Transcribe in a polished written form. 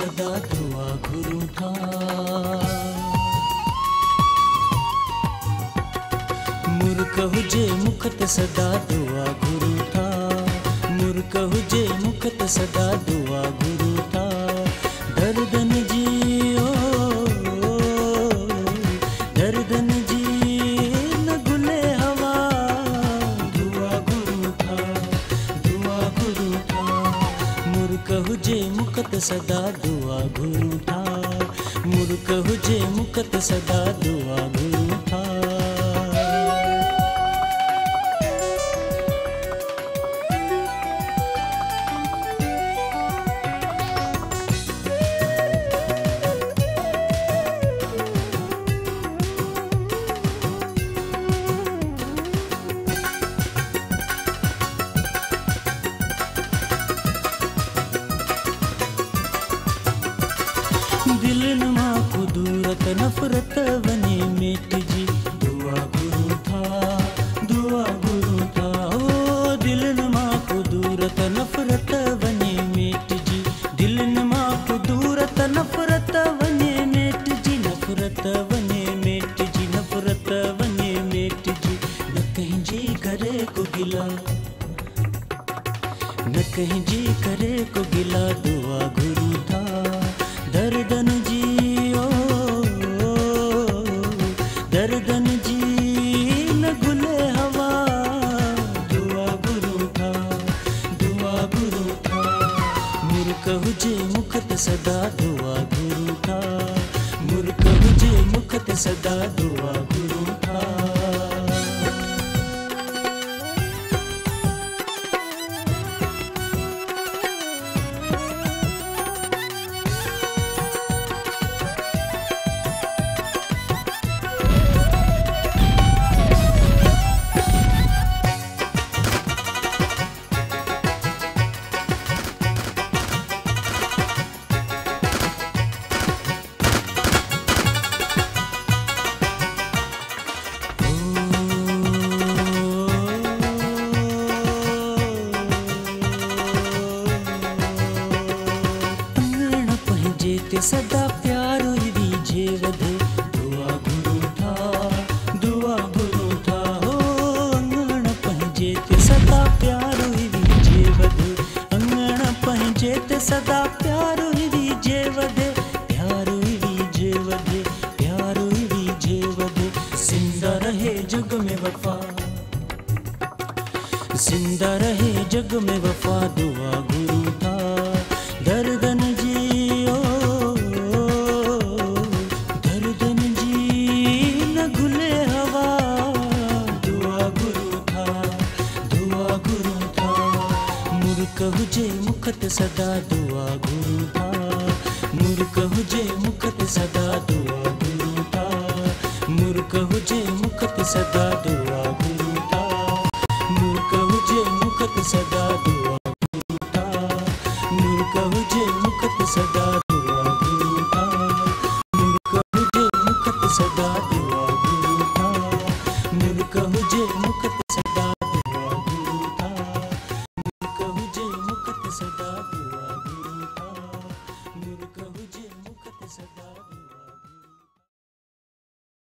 सदा दुआ गुरु था। मूर्ख हुजे मुखत सदा दुआ गुरु था। मूर्ख हुजे मुखत सदा दुआ गुरु था। दर्दन जी ओ दर्दन जी न गुले हवा दुआ गुरु था। दुआ गुरु था। मूर्ख हुजे मुखत सदा दुआ गुरु था। मूर्ख हुजे मुखत सदा दुआ गुरु था। दिल मा कुदूरत नफरत वने मेट जी दुआ गुरु था। दुआ गुरु था। ओ दिल मा कुदूरत नफरत वने मेट जी। दिल मा कुदूरत नफरत वने मेट जी। नफरत वने मेट जी। नफरत वने मेट जी। न कहीं जी करे को गिला न कहीं जी करे को गिला दुआ गुरु था। दर्दन जी ओ दर्दन जी न गुले हवा दुआ गुरु था। दुआ गुरु था। मूर्ख हुजे मुखत सदा दुआ गुरु था। मूर्ख हुजे मुखत सदा दुआ गुरु था। सदा प्यार वीजे वधे दुआ गुरु था। दुआ गुरु था। हो अंगण पंहिंजे ते सदा प्यार वीजे वधे। अंगण पंहिंजे ते सदा प्यार वीजे वधे। प्यार वीजे वधे। प्यार वीजे वधे। जिंदा रहे जग में वफा। जिंदा रहे जग में वफा दुआ गुरु था। दर्दन जी ओ दर्दन जी न गुले हवा दुआ गुरु था। दुआ गुरु था। मूर्ख हुजे मुखत सदा दुआ गुरु था। मूर्ख हुजे मुखत सदा दुआ गुरु था। मूर्ख हुजे मुखत सदा दुआ गुरु था। मूर्ख हुजे मुखत सदा दुआ